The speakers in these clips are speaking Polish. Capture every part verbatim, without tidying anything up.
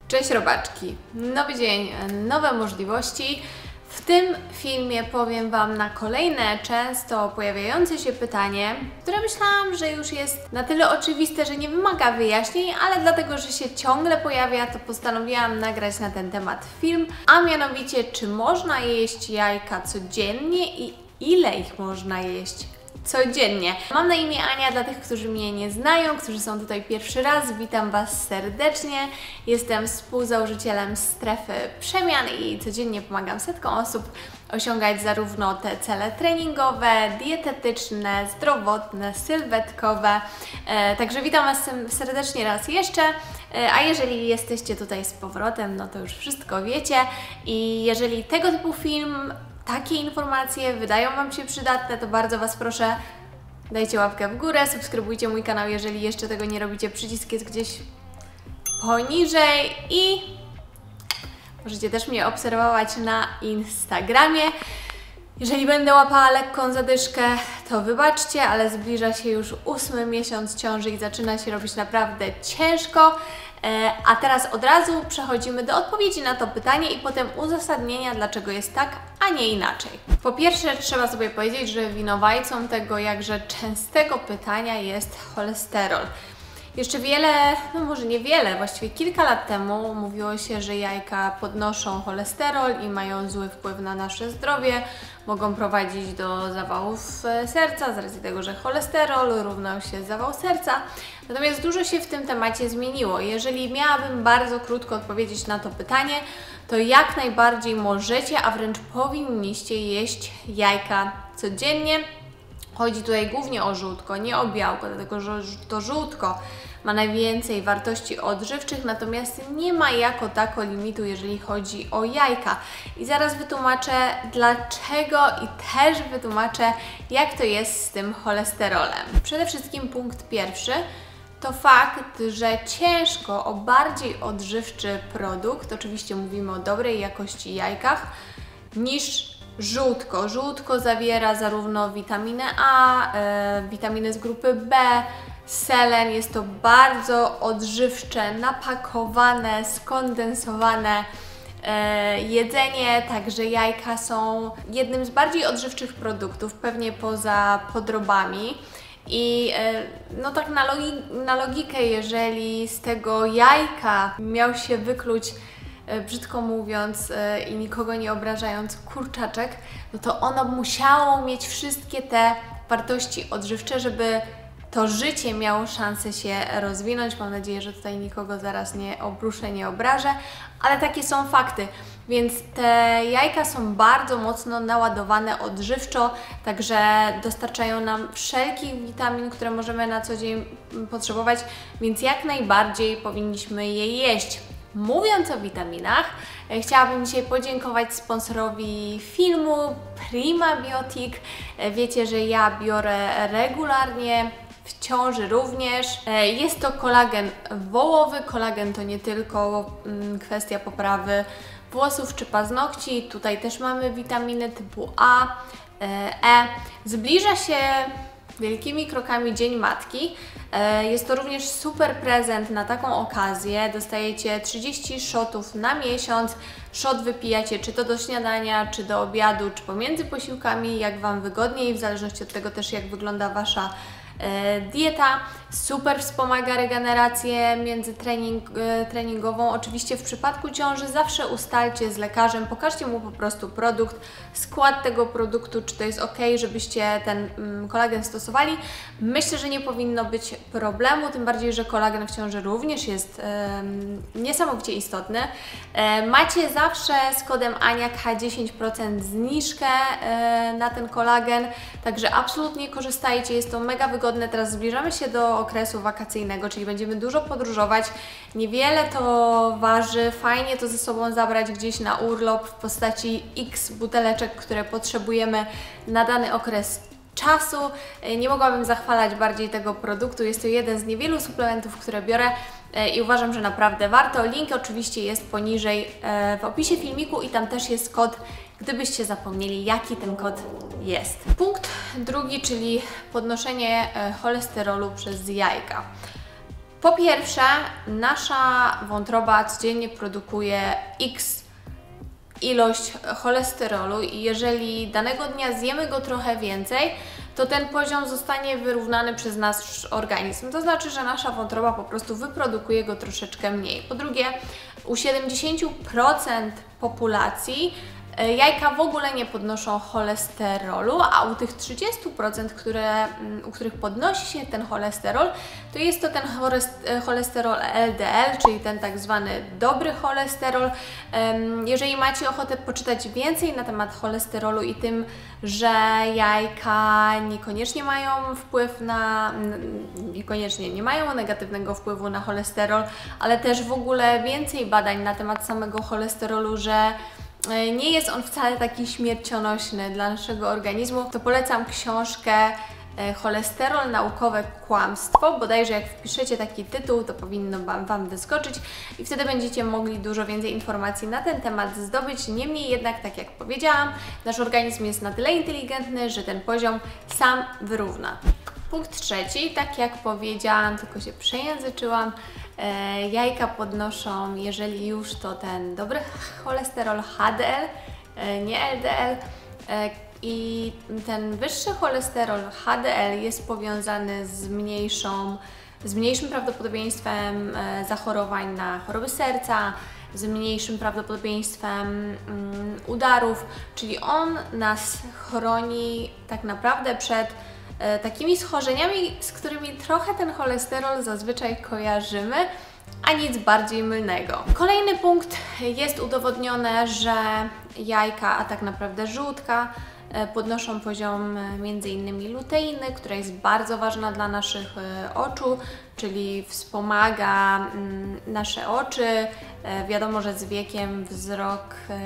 Cześć robaczki! Nowy dzień, nowe możliwości. W tym filmie powiem Wam na kolejne często pojawiające się pytanie, które myślałam, że już jest na tyle oczywiste, że nie wymaga wyjaśnień, ale dlatego, że się ciągle pojawia, to postanowiłam nagrać na ten temat film, a mianowicie, czy można jeść jajka codziennie i ile ich można jeść codziennie. Mam na imię Ania, dla tych, którzy mnie nie znają, którzy są tutaj pierwszy raz, witam Was serdecznie. Jestem współzałożycielem Strefy Przemian i codziennie pomagam setkom osób osiągać zarówno te cele treningowe, dietetyczne, zdrowotne, sylwetkowe. E, także witam Was serdecznie raz jeszcze. E, a jeżeli jesteście tutaj z powrotem, no to już wszystko wiecie i jeżeli tego typu film, takie informacje wydają Wam się przydatne, to bardzo Was proszę, dajcie łapkę w górę, subskrybujcie mój kanał, jeżeli jeszcze tego nie robicie, przycisk jest gdzieś poniżej i możecie też mnie obserwować na Instagramie. Jeżeli będę łapała lekką zadyszkę, to wybaczcie, ale zbliża się już ósmy miesiąc ciąży i zaczyna się robić naprawdę ciężko. A teraz od razu przechodzimy do odpowiedzi na to pytanie i potem uzasadnienia, dlaczego jest tak, a nie inaczej. Po pierwsze, trzeba sobie powiedzieć, że winowajcą tego jakże częstego pytania jest cholesterol. Jeszcze wiele, no może niewiele, właściwie kilka lat temu mówiło się, że jajka podnoszą cholesterol i mają zły wpływ na nasze zdrowie, mogą prowadzić do zawałów serca z racji tego, że cholesterol równał się zawał serca. Natomiast dużo się w tym temacie zmieniło. Jeżeli miałabym bardzo krótko odpowiedzieć na to pytanie, to jak najbardziej możecie, a wręcz powinniście jeść jajka codziennie. Chodzi tutaj głównie o żółtko, nie o białko, dlatego że to żółtko ma najwięcej wartości odżywczych, natomiast nie ma jako tako limitu, jeżeli chodzi o jajka. I zaraz wytłumaczę dlaczego i też wytłumaczę, jak to jest z tym cholesterolem. Przede wszystkim punkt pierwszy to fakt, że ciężko o bardziej odżywczy produkt, oczywiście mówimy o dobrej jakości jajkach, niż żółtko. Żółtko zawiera zarówno witaminę A, e, witaminy z grupy B, selen. Jest to bardzo odżywcze, napakowane, skondensowane e, jedzenie, także jajka są jednym z bardziej odżywczych produktów, pewnie poza podrobami. I e, no tak na, logi na logikę, jeżeli z tego jajka miał się wykluć, brzydko mówiąc i nikogo nie obrażając, kurczaczek, no to ono musiało mieć wszystkie te wartości odżywcze, żeby to życie miało szansę się rozwinąć. Mam nadzieję, że tutaj nikogo zaraz nie obruszę, nie obrażę, ale takie są fakty. Więc te jajka są bardzo mocno naładowane odżywczo, także dostarczają nam wszelkich witamin, które możemy na co dzień potrzebować, więc jak najbardziej powinniśmy je jeść. Mówiąc o witaminach, chciałabym dzisiaj podziękować sponsorowi filmu Primabiotic. Wiecie, że ja biorę regularnie, w ciąży również. Jest to kolagen wołowy. Kolagen to nie tylko kwestia poprawy włosów czy paznokci. Tutaj też mamy witaminy typu A, E. Zbliża się wielkimi krokami Dzień Matki. Jest to również super prezent na taką okazję. Dostajecie trzydzieści shotów na miesiąc. Shot wypijacie czy to do śniadania, czy do obiadu, czy pomiędzy posiłkami, jak Wam wygodniej, w zależności od tego też, jak wygląda Wasza e, dieta. Super wspomaga regenerację międzytrening, e, treningową. Oczywiście w przypadku ciąży zawsze ustalcie z lekarzem, pokażcie mu po prostu produkt, skład tego produktu, czy to jest ok, żebyście ten mm, kolagen stosowali. Myślę, że nie powinno być problemu, tym bardziej, że kolagen w ciąży również jest e, niesamowicie istotny. E, macie zawsze z kodem AniaK dziesięć procent zniżkę e, na ten kolagen, także absolutnie korzystajcie, jest to mega wygodne. Teraz zbliżamy się do okresu wakacyjnego, czyli będziemy dużo podróżować. Niewiele to waży, fajnie to ze sobą zabrać gdzieś na urlop w postaci X buteleczek, które potrzebujemy na dany okres czasu. Nie mogłabym zachwalać bardziej tego produktu. Jest to jeden z niewielu suplementów, które biorę i uważam, że naprawdę warto. Link oczywiście jest poniżej w opisie filmiku i tam też jest kod, gdybyście zapomnieli, jaki ten kod jest. Punkt drugi, czyli podnoszenie cholesterolu przez jajka. Po pierwsze, nasza wątroba codziennie produkuje X ilość cholesterolu i jeżeli danego dnia zjemy go trochę więcej, to ten poziom zostanie wyrównany przez nasz organizm. To znaczy, że nasza wątroba po prostu wyprodukuje go troszeczkę mniej. Po drugie, u siedemdziesięciu procent populacji jajka w ogóle nie podnoszą cholesterolu, a u tych trzydziestu procent, które, u których podnosi się ten cholesterol, to jest to ten cholesterol L D L, czyli ten tak zwany dobry cholesterol. Jeżeli macie ochotę poczytać więcej na temat cholesterolu i tym, że jajka niekoniecznie mają wpływ na, niekoniecznie nie mają negatywnego wpływu na cholesterol, ale też w ogóle więcej badań na temat samego cholesterolu, że nie jest on wcale taki śmiercionośny dla naszego organizmu, to polecam książkę Cholesterol, naukowe kłamstwo. Bodajże jak wpiszecie taki tytuł, to powinno Wam, wam wyskoczyć i wtedy będziecie mogli dużo więcej informacji na ten temat zdobyć. Niemniej jednak, tak jak powiedziałam, nasz organizm jest na tyle inteligentny, że ten poziom sam wyrówna. Punkt trzeci, tak jak powiedziałam, tylko się przejęzyczyłam, e, jajka podnoszą, jeżeli już, to ten dobry cholesterol H D L, e, nie L D L, e, i ten wyższy cholesterol H D L jest powiązany z mniejszą, z mniejszym prawdopodobieństwem e, zachorowań na choroby serca, z mniejszym prawdopodobieństwem mm, udarów, czyli on nas chroni tak naprawdę przed takimi schorzeniami, z którymi trochę ten cholesterol zazwyczaj kojarzymy, a nic bardziej mylnego. Kolejny punkt, jest udowodnione, że jajka, a tak naprawdę żółtka, podnoszą poziom między innymi luteiny, która jest bardzo ważna dla naszych oczu, czyli wspomaga nasze oczy. Wiadomo, że z wiekiem wzrok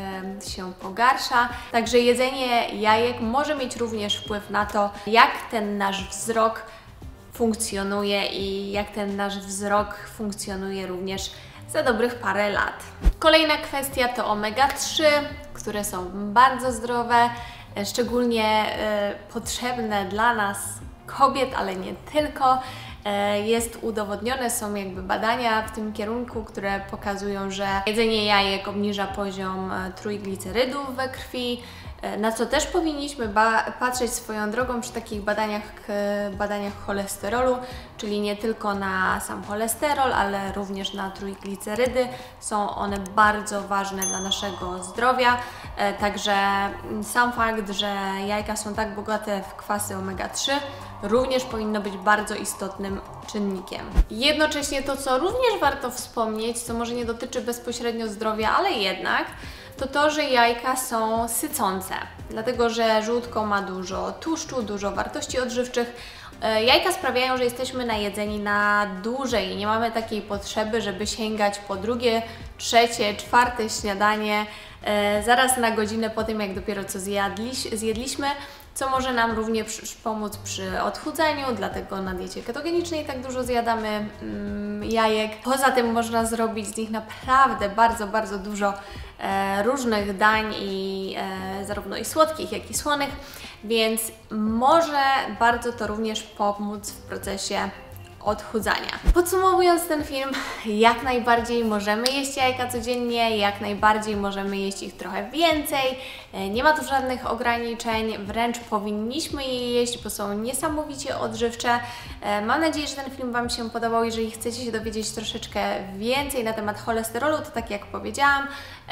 się pogarsza, także jedzenie jajek może mieć również wpływ na to, jak ten nasz wzrok funkcjonuje i jak ten nasz wzrok funkcjonuje również za dobrych parę lat. Kolejna kwestia to omega trzy, które są bardzo zdrowe, szczególnie e, potrzebne dla nas kobiet, ale nie tylko. E, jest udowodnione, są jakby badania w tym kierunku, które pokazują, że jedzenie jajek obniża poziom e, trójglicerydów we krwi, e, na co też powinniśmy ba patrzeć swoją drogą przy takich badaniach, e, badaniach cholesterolu, czyli nie tylko na sam cholesterol, ale również na trójglicerydy. Są one bardzo ważne dla naszego zdrowia. Także sam fakt, że jajka są tak bogate w kwasy omega trzy również powinno być bardzo istotnym czynnikiem. Jednocześnie to, co również warto wspomnieć, co może nie dotyczy bezpośrednio zdrowia, ale jednak, to to, że jajka są sycące, dlatego że żółtko ma dużo tłuszczu, dużo wartości odżywczych. Jajka sprawiają, że jesteśmy najedzeni na dłużej i nie mamy takiej potrzeby, żeby sięgać po drugie, trzecie, czwarte śniadanie e, zaraz na godzinę po tym, jak dopiero co zjadliś, zjedliśmy, co może nam również pomóc przy odchudzaniu, dlatego na diecie ketogenicznej tak dużo zjadamy mm, jajek. Poza tym można zrobić z nich naprawdę bardzo, bardzo dużo e, różnych dań, i e, zarówno i słodkich, jak i słonych, więc może bardzo to również pomóc w procesie odchudzania. Podsumowując ten film, jak najbardziej możemy jeść jajka codziennie, jak najbardziej możemy jeść ich trochę więcej, nie ma tu żadnych ograniczeń, wręcz powinniśmy je jeść, bo są niesamowicie odżywcze. Mam nadzieję, że ten film Wam się podobał. Jeżeli chcecie się dowiedzieć troszeczkę więcej na temat cholesterolu, to tak jak powiedziałam,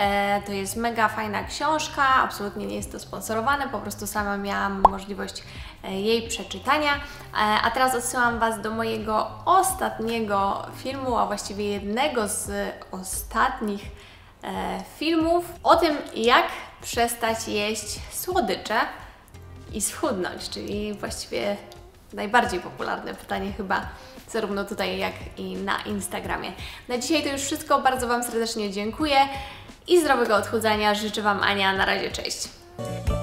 to jest mega fajna książka, absolutnie nie jest to sponsorowane, po prostu sama miałam możliwość jej przeczytania. A teraz odsyłam Was do mojego ostatniego filmu, a właściwie jednego z ostatnich filmów o tym, jak przestać jeść słodycze i schudnąć, czyli właściwie najbardziej popularne pytanie chyba zarówno tutaj, jak i na Instagramie. Na dzisiaj to już wszystko, bardzo Wam serdecznie dziękuję i zdrowego odchudzania życzę Wam Ania, na razie, cześć!